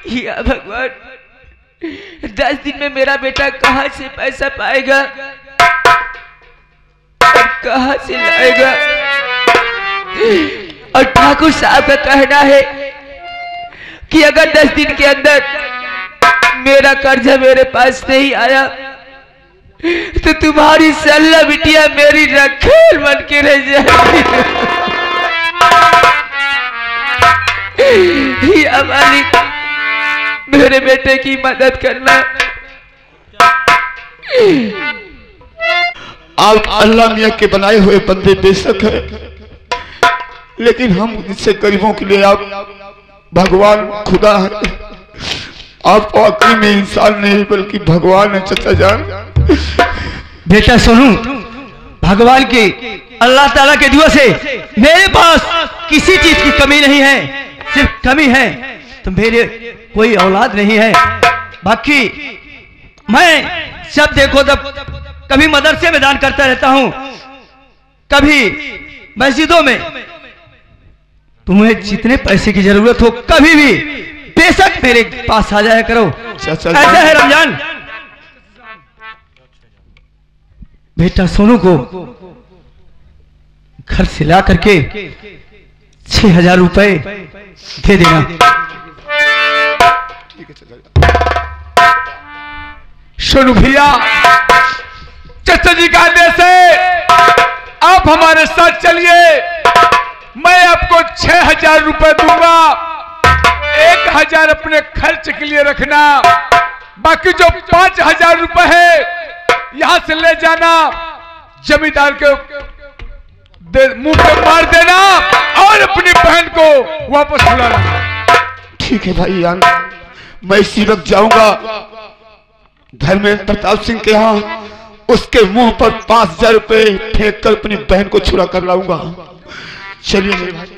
या भगवान, 10 दिन में मेरा बेटा कहां से पैसा पाएगा, कहां से लाएगा। और ठाकुर साहब का कहना है कि अगर 10 दिन के अंदर मेरा कर्जा मेरे पास नहीं आया तो तुम्हारी सल्ला बिटिया मेरी रखेल बन के रह जाएगी। या मालिक, मेरे बेटे की मदद करना। आप अल्लाह मियां के बनाए हुए बंदे बेशक है, लेकिन हम इससे गरीबों के लिए आप भगवान खुदा है। आप वाकई में इंसान नहीं बल्कि भगवान है चाचा जान। बेटा सोनू, भगवान के अल्लाह ताला के दुआ से मेरे पास किसी चीज की कमी नहीं है। सिर्फ कमी है तो मेरे कोई औलाद नहीं है। बाकी मैं जब देखो तब कभी मदरसे में दान करता रहता हूं, कभी मस्जिदों में। तुम्हें जितने पैसे की जरूरत हो कभी भी बेशक मेरे पास आ जाया करो। ऐसा है रमजान। बेटा सोनू को घर से ला करके 6000 रुपए दे देना। सोनू भैया, चाचा जी का आदेश है, आप हमारे साथ चलिए। मैं आपको 6000 रुपए दूंगा। 1000 अपने खर्च के लिए रखना, बाकी जो 5000 रुपए है यहां से ले जाना, जमींदार के मुंह पे मार देना और अपनी बहन को वापस बुलाना। ठीक है भाई यान, मैं इसी वक्त जाऊंगा धर्मेंद्र प्रताप सिंह के यहाँ, उसके मुंह पर 5000 रुपए फेंक कर अपनी बहन को छुड़ा कर लाऊंगा। चलिए मेरे भाई।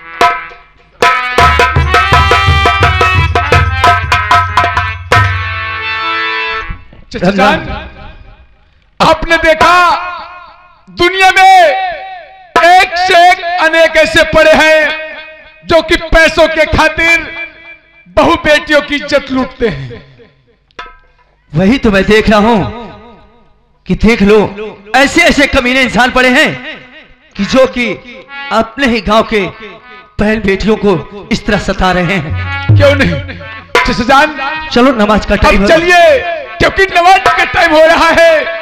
चाचा जान, आपने देखा दुनिया में एक से एक अनेक ऐसे पड़े हैं जो कि पैसों के खातिर बहु बेटियों की इज्जत लूटते हैं। वही तो मैं देख रहा हूं कि देख लो, ऐसे ऐसे कमीने इंसान पड़े हैं कि जो कि अपने ही गांव के बहन बेटियों को इस तरह सता रहे हैं। क्यों नहीं चाचा जान, चलो नमाज का टाइम चलिए, क्योंकि नमाज का टाइम हो रहा है।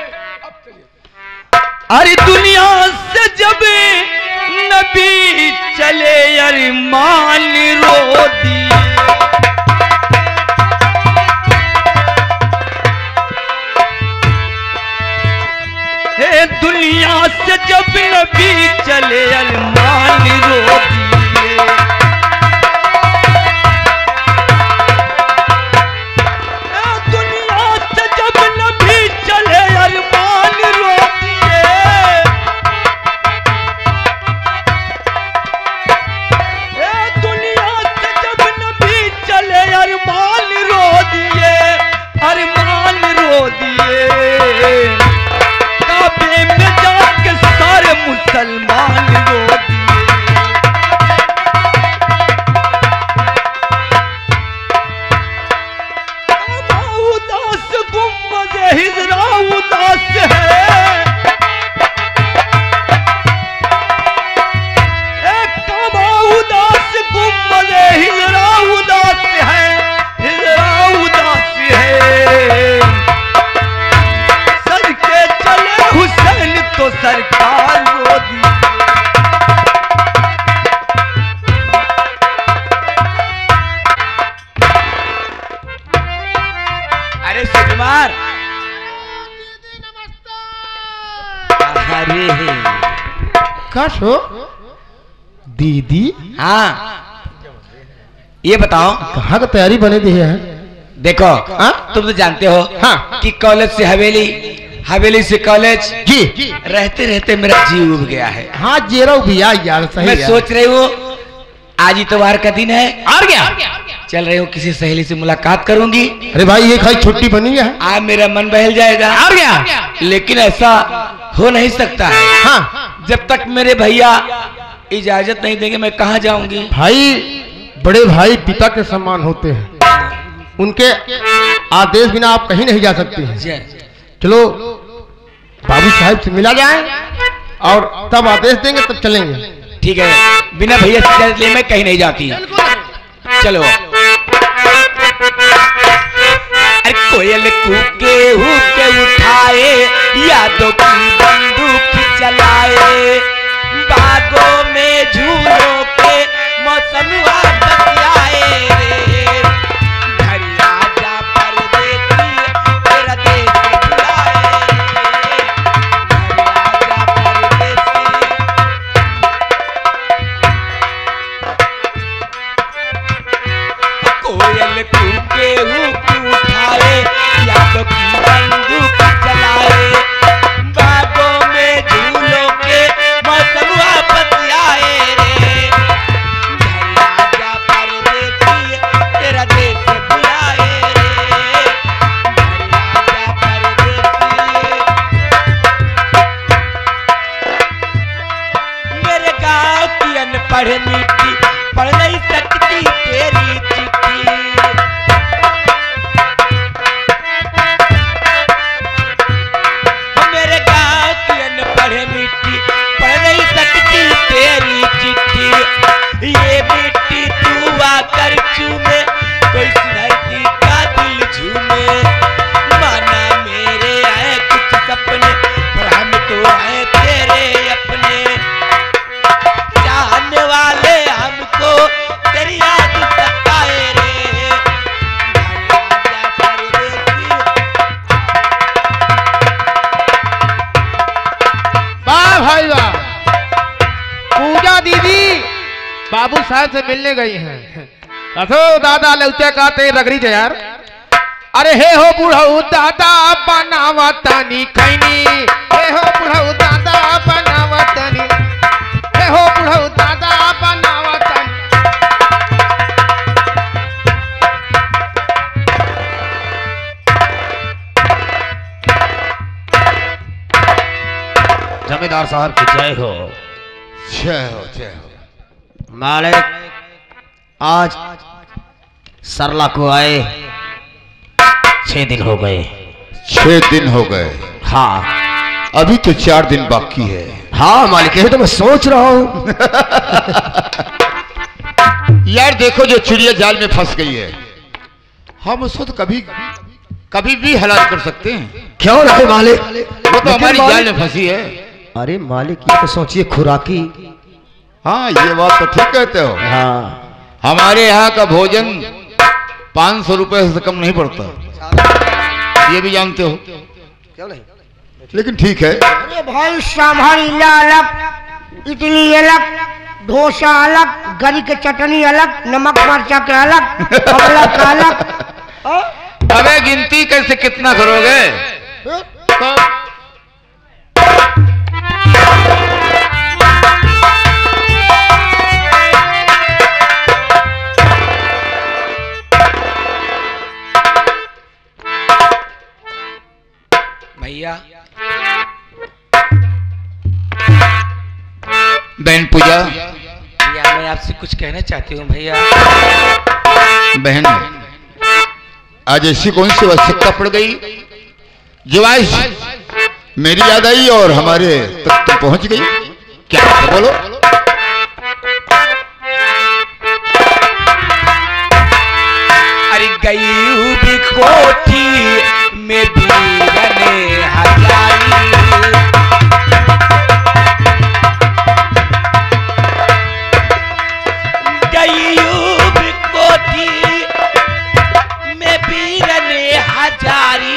अरे दुनिया से जब नबी चले अरे मान रो दिए। दुनिया से जब नबी चले अरमान रो दिए। दुनिया से जब नबी चले अरमान रो दिए। दुनिया से जब नबी चले अरमान रो दिए, अरमान रो दिए। में जाके सारे मुसलमान रो दिए। उदास गुम्बद हिजरा उदास है, उदास गुम्बद हिजरा उदास है, हिजरा उदास है। सर के चले हुसैन तो सरकार रो दी। अरे सुकुमार, अरे कश हो दीदी? हाँ, ये बताओ कहाँ का तैयारी बने दी है? देखो तुम तो जानते हो हाँ कि कॉलेज से हवेली, हवेली से कॉलेज जी रहते रहते मेरा जीव उब गया है। हाँ जेरा भैया यार सही। मैं सोच रही हूँ आज इतवार का दिन है, आ गया चल रही हूँ किसी सहेली से मुलाकात करूंगी। अरे भाई ये खाली छुट्टी बनी है, आज मेरा मन बहल जाएगा। आ गया, लेकिन ऐसा हो नहीं सकता है हाँ, जब तक मेरे भैया इजाजत नहीं देंगे मैं कहाँ जाऊंगी। भाई बड़े भाई पिता के समान होते हैं। उनके आदेश बिना आप कहीं नहीं जा सकते हैं। जय। चलो बाबू साहब से मिला जाए और तब आदेश देंगे, तब चलेंगे। ठीक है, बिना भैया से इजाजत लिए मैं कहीं नहीं जाती। चलो। अरे कोयल कूके हुके उठाए, यादों की बंदूक चलाए, बागों में झूलों के मौसम बतियाए रे, घर आजा परदेसी तेरा देश बुलाए रे, घर आजा परदेसी। कोयल कूके हुक उठाए, यादों की बंदूक चलाए, बागों में झूलों के मौसम बतियाए रे, घर आजा परदेसी तेरा देश बुलाए रे, घर आजा परदेसी। मेरे गाँव की अनपढ़ मिट्टी पढ़ नहीं सकती तेरी चिट्ठी, मेरे गाँव की अनपढ़ मिट्टी पढ़ नहीं सकती तेरी चिट्ठी, ये मिट्टी तू आकर चूमे कोई धरती का दिल झूमे, माना मेरे है कुछ सपने पर हम तो है तेरे अपने, जानने वाले हमको तेरी याद सताए रे, घर आजा परदेसी। वाह भाई वाह। पूजा दीदी बाबू साहब से मिलने गई हैं। अथो दादा लौटे कहते रगड़ी जा यार। अरे हे हो बुढ़ऊ दादा बनावा तानी खैनी, हे हो बुढ़ऊ दादा बनावा तानी, हे हो बुढ़ऊ दादा बनावा तानी। जमींदार साहब की जय हो। जय हो जय हो। मालिक आज सरला को आए 6 दिन हो गए। 6 दिन हो गए। हाँ अभी तो 4 दिन बाकी है। हाँ मालिक, यही तो मैं सोच रहा हूँ। यार देखो जो चिड़िया जाल में फंस गई है, हम उसको तो कभी भी हलाक कर सकते हैं। क्यों नहीं मालिक? वो तो हमारी जाल में फंसी है। अरे मालिक ये तो सोचिए खुराकी। हाँ ये बात तो ठीक कहते हो। हाँ हमारे यहाँ का भोजन 500 रुपए से कम नहीं पड़ता, ये भी जानते हो। क्यों नहीं? लेकिन ठीक है। अरे भाई सांभर इला अलग, इडली अलग, डोसा अलग, गरी के चटनी अलग, नमक मरचा के अलग, कपड़ा का अलग। अबे गिनती कैसे कितना करोगे? भैया बहन पूजा, भैया मैं आपसे कुछ कहना चाहती हूँ भैया। बहन आज ऐसी कौन सी आवश्यकता पड़ गई जो आज मेरी याद आई और हमारे तक तो पहुंच गई? क्या है बोलो। अरे गई भी कोठी में बीरने हजारी, गई भी कोठी में बीरने हजारी,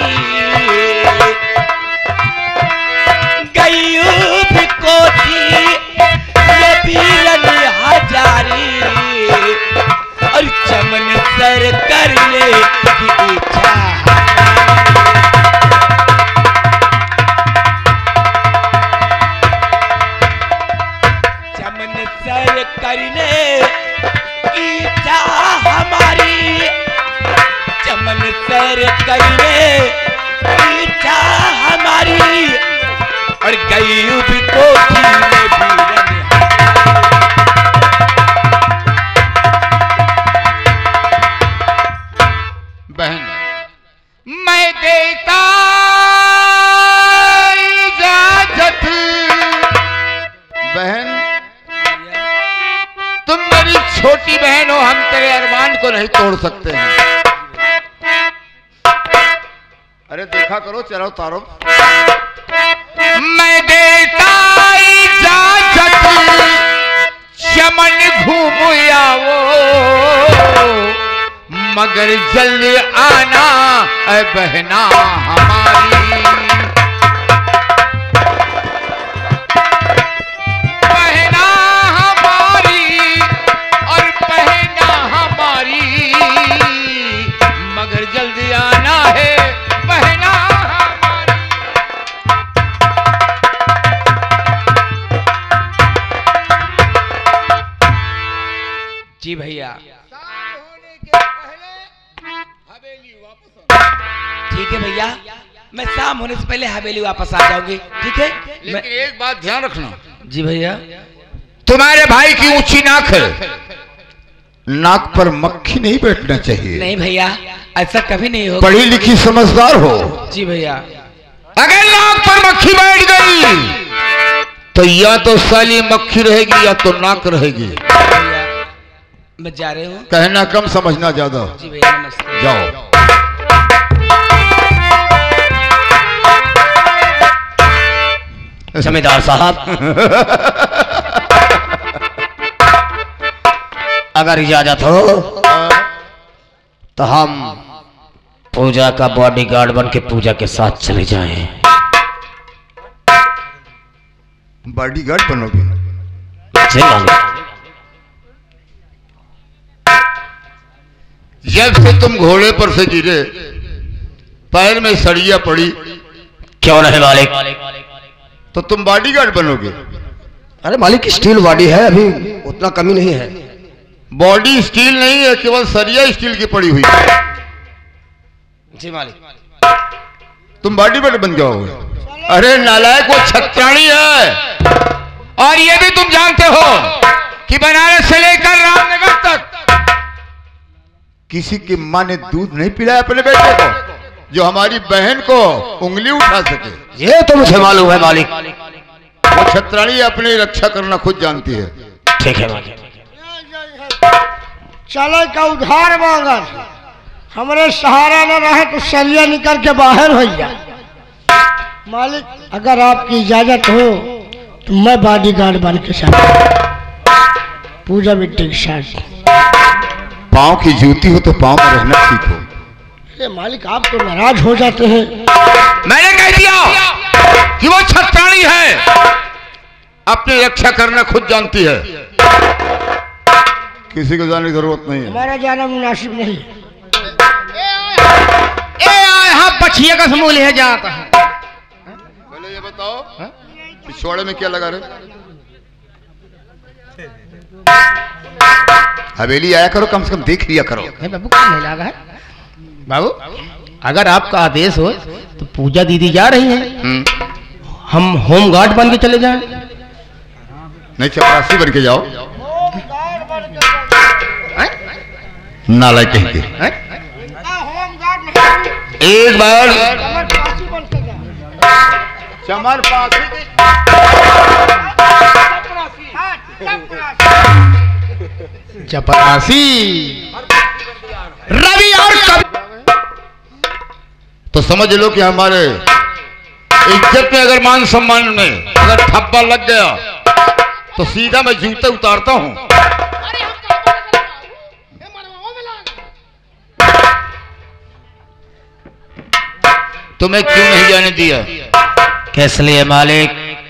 गई भी कोठी में बीरने हजारी, और चमन सर करने की इच्छा चमन सर करने की इच्छा हमारी, चमन सर करने की इच्छा हमारी, और गई भी कोठी में बीरन छोटी बहन हो, हम तेरे अरमान को नहीं तोड़ सकते हैं। अरे देखा करो, चलो तारो। मैं देता इजाजत चमन घूम आओ, मगर जल्द आना ऐ बहना हमारी। बहना हमारी और बहना हमारी, मगर जल्द आना है बहना हमारी। जी भैया, ठीक है भैया, मैं शाम होने से पहले हवेली वापस आ जाऊंगी, ठीक है? लेकिन एक बात ध्यान रखना। जी भैया। तुम्हारे भाई की ऊंची नाक है, नाक पर मक्खी नहीं बैठना चाहिए। नहीं भैया, ऐसा कभी नहीं होगा। पढ़ी लिखी समझदार हो। जी भैया। अगर नाक पर मक्खी बैठ गई तो या तो साली मक्खी रहेगी या तो नाक रहेगी। भैया मैं जा रही हूँ। कहना कम समझना ज्यादा। जी भैया नमस्ते। जाओ। जमींदार साहब, अगर इजाजत हो तो हम पूजा का बॉडीगार्ड बन के पूजा के साथ चले जाएं। बॉडीगार्ड बनोगे? जी मालिक। जब से तुम घोड़े पर से गिरे, पैर में सड़िया पड़ी, क्यों नहीं मालिक? तो तुम बॉडीगार्ड बनोगे? अरे मालिक, स्टील बॉडी है, अभी उतना कमी नहीं है। बॉडी स्टील नहीं है, केवल सरिया स्टील की पड़ी हुई। जी मालिक। तुम बॉडीगार्ड बन जाओगे? अरे नालायक, वो छत्राणी है। और ये भी तुम जानते हो कि बनारस से लेकर रामनगर तक किसी की माँ ने दूध नहीं पिलाया अपने बेटे को जो हमारी बहन को उंगली उठा सके। ये तो मुझे मालूम है मालिक। वो छत्राणी अपनी रक्षा करना खुद जानती है। ठीक है मालिक। चले का उधार मांगर, हमारे सहारा न रहे तो सरिया निकल के बाहर हो जाए। मालिक अगर आपकी इजाजत हो तो मैं बॉडीगार्ड बन के साथ पूजा बिट्टी के साथ। पाँव की जूती हो तो पाँव में रहना सीखो। अरे मालिक आप तो नाराज हो जाते हैं। मैंने कह दिया कि वो छत्राणी है, अपनी रक्षा करना खुद जानती है, किसी को जाने की जरूरत नहीं है। हमारा जाना मुनासिब नहीं। यहाँ बछिया का समूह ले जाता है। पहले ये बताओ पिछवाड़े में क्या लगा रहे? हवेली आया करो, कम से कम देख लिया करो। बाबू क्या नहीं लगा है? बाबू अगर आपका आदेश हो तो पूजा दीदी जा रही हैं, हम होम गार्ड बन के चले जाएं। नहीं, चपरासी बन के जाओ। नालायक कहीं के। एक बार चमरपासी चपरासी रवि और कवि तो समझ लो कि हमारे इज्जत में अगर मान सम्मान में अगर ठप्पा लग गया तो सीधा मैं जूते उतारता हूं। तुम्हें क्यों नहीं जाने दिया? किस लिए मालिक?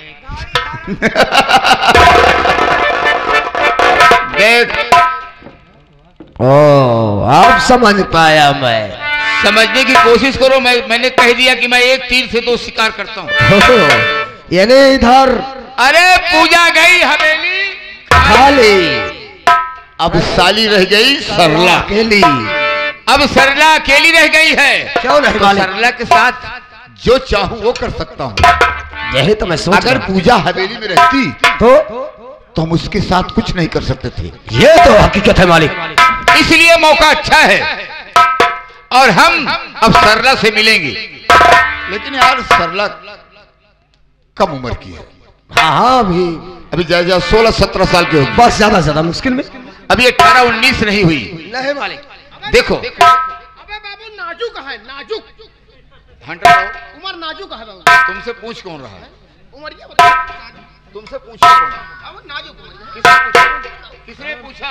देख, ओ अब समझ पाया मैं। समझने की कोशिश करो। मैंने कह दिया कि मैं एक तीर से दो शिकार करता हूं। यानी इधर अरे पूजा गई हवेली खाली, अब साली रह गई सरला। अकेली। अब सरला अकेली रह गई है। क्यों नहीं तो मालिक? सरला के साथ जो चाहूं वो कर सकता हूं। यही तो मैं सोच अगर रहा पूजा हवेली में रहती तो हम उसके साथ कुछ नहीं कर सकते थे। ये तो हकीकत है मालिक। इसलिए मौका अच्छा है और हम अब सरला से मिलेंगे। लेकिन यार सरला कम उम्र की है। हाँ हाँ, अभी जा 16-17 साल की होगी। बस ज्यादा से ज्यादा मुश्किल में। अभी 18-19 नहीं हुई। नहीं मालिक। देखो अबे बाबू नाजुक है, नाजुक। उमर नाजुक है बाबू। तुमसे पूछ कौन रहा है? उमर ये बता। तुमसे पूछा कौन? बाबू नाजुक उमर। किसने पूछा?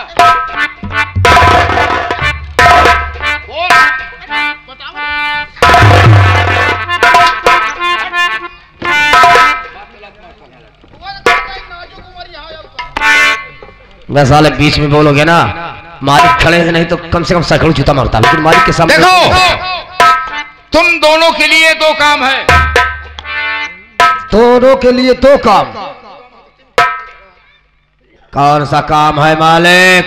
बताओ। मैं साले बीच में बोलोगे ना, मालिक खड़े हैं, नहीं तो कम से कम सैकड़ों जूता मारता, लेकिन मालिक के सामने। देखो तुम दोनों के लिए दो काम है। दोनों के लिए दो काम। कौन सा काम है मालिक?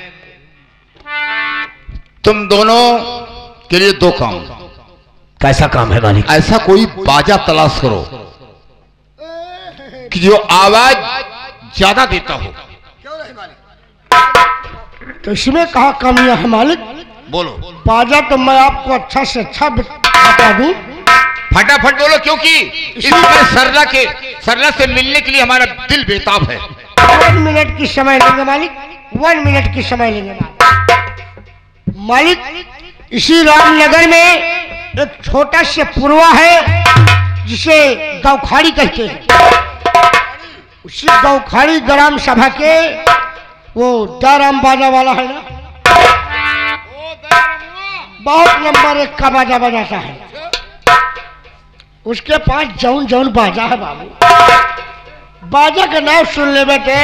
तुम दोनों के लिए दो काम। कैसा काम है मालिक? ऐसा कोई बाजा तलाश करो कि जो आवाज ज्यादा देता हो। तो इसमें कहा कमियां है मालिक? बोलो। बाजा तो मैं आपको अच्छा से अच्छा बता दूं। फटाफट बोलो, क्योंकि इसमें सरला से मिलने के लिए हमारा दिल बेताब है। 1 मिनट की समय लेंगे मालिक, 1 मिनट की समय लेंगे मालिक। इसी रामनगर में एक छोटा सा पुरवा है जिसे गौखाड़ी कहते हैं। उसी गौखाड़ी ग्राम सभा के वो दाराम बाजा वाला है ना, बहुत नंबर 1 का बाजा बजाता है। उसके पास जौन जौन बाजा है बाबू, बाजा का नाम सुन ले बेटे।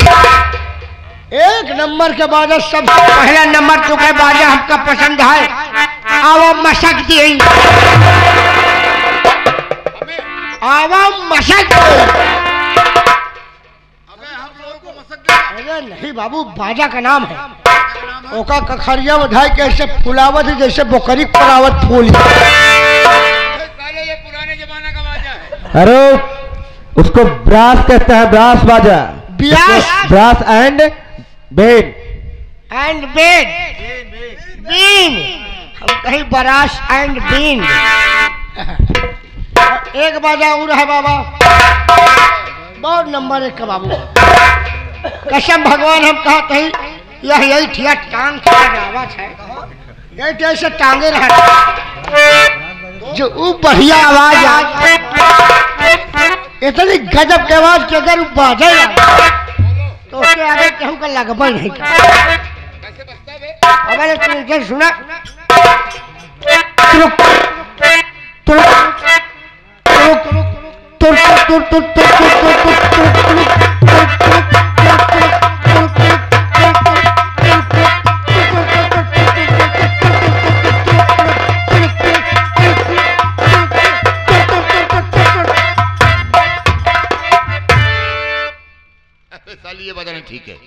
1 नंबर के बाजा, सबसे पहला नंबर तो का बाजा हमका पसंद है। आवा मशक दी, आवा मशक। अरे नहीं बाबू, बाजा का नाम है। ओका कखरिया बधाई के ऐसे फुलावत है जैसे बोकरी फुलावत फूल। ये पुराने जमाना का बाजा है। अरे उसको ब्रास कहते हैं, ब्रास बाजा। ब्यास brass and band. And band, बीन। हम कहीं बरास एंड बीन। एक बाजा और है बाबा, बहुत नंबर 1 का बाबू। कसम भगवान हम कहा कहीं यही ठिया टांग की आवाज है, यही ऐसे टांगे रहा जो बढ़िया आवाज आ, इतनी गजब के आवाज के अगर बाजे तो उसके आगे कहूँ का लगभग नहीं कर। अब तुम सुना ये बजाना ठीक है।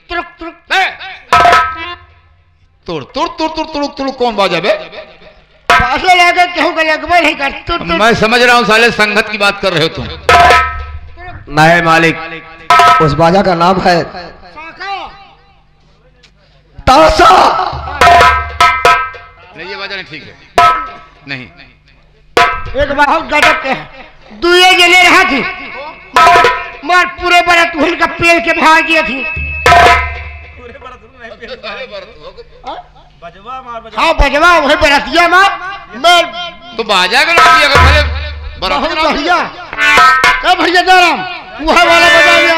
तुड़ तुड़ तुड़ तुड़ तुड़ तुड़ कौन बाजा बे? बाजा लगा कहूँ का लगभग नहीं कर। मैं समझ रहा हूँ साले संगत की बात कर रहे हो तुम। नहीं मालिक, उस बाजा का नाम है ताशा। नहीं ये बजाना ठीक है। नहीं एक बहुत गजब के दुए जने रहा थी, मार पूरे बरत हुल का पेड़ के भाग गई थी। हाँ बजवा वही बरतिया मार मैं तो बाजा का नाम दिया पहले बहुत बढ़िया। क्या भैया दाराम वह वाला बजा लिया।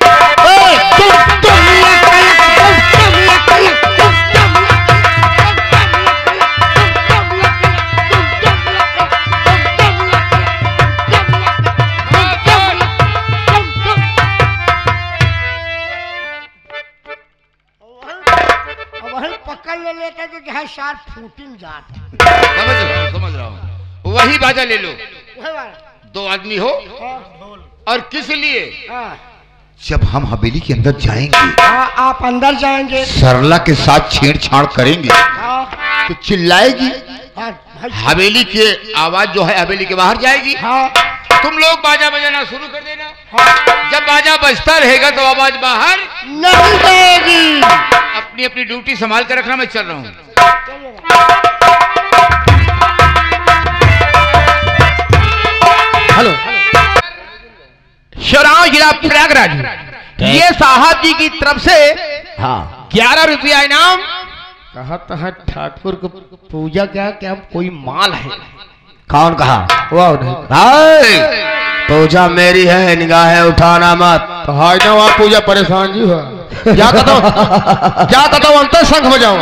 पकड़ ले लेते तो जहाँ शार फूटिंग जाता। समझ रहा हूँ। वही बाजा ले लो। दो आदमी हो और किस लिए? जब हम हवेली के अंदर जाएंगे, आप अंदर जाएंगे, सरला के साथ छेड़छाड़ करेंगे तो चिल्लाएगी, हवेली की आवाज जो है हवेली के बाहर जाएगी। तुम लोग बाजा बजाना शुरू कर देना। जब बाजा बजता रहेगा तो आवाज बाहर नहीं जाएगी। अपनी अपनी ड्यूटी संभाल कर रखना। मैं चल रहा हूँ। हेलो शराव जिला प्रयागराज, ये साहब जी की तरफ से हाँ 11 रुपया इनाम। कहता है ठाकुर को पूजा क्या क्या कोई माल है। कौन कहा? वाह नहीं पूजा मेरी है, निगाहें उठाना मत। तो हाय ना वहाँ पूजा परेशान जी हुआ। क्या कहता हूँ अंतर शंख बजाऊंगा।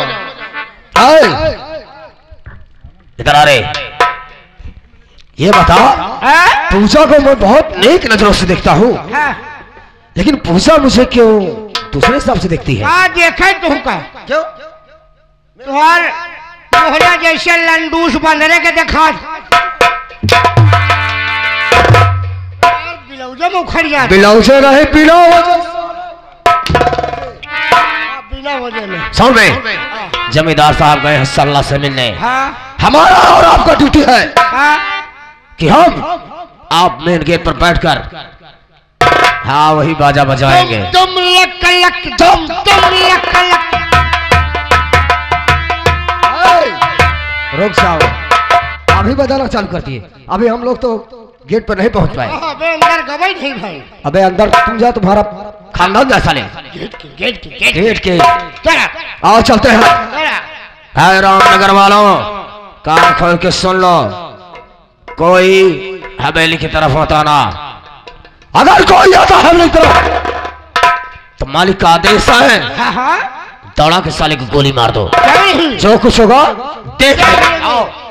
इधर आ रे, ये बता, पूजा को मैं बहुत नेक नजरों से देखता हूँ, लेकिन पूजा मुझे क्यों दूसरे हिसाब से देखती है? देखे तुमका क्यों? तुहार मोहरा जैसे लंडूस बंदरे के देखा बिलौजे में उखड़ जाता। बिलौजे रहे बिना वजह में। सुन बे, जमींदार साहब गए हैं सल्ला से मिलने। हमारा और आपका ड्यूटी है कि हम आप मेन गेट पर बैठकर हाँ वही बाजा बजाएंगे। तुम लक लक तुम लक लक। रुक जाओ, अभी बजाना चालू करती है। अभी हम लोग तो गेट पर नहीं पहुंच पाए। अबे अंदर गवाई नहीं भाई। अबे अंदर तुम जा, तुम्हारा खानदान जैसा ले। गेट के आओ चलते हैं। है रामनगर वालों, कान खोल के सुन लो, कोई हवेली की तरफ होता ना। अगर कोई आता हवेली की तरफ तो मालिक का आदेश है, दौड़ा के साले को गोली मार दो। जो कुछ होगा देख। आओ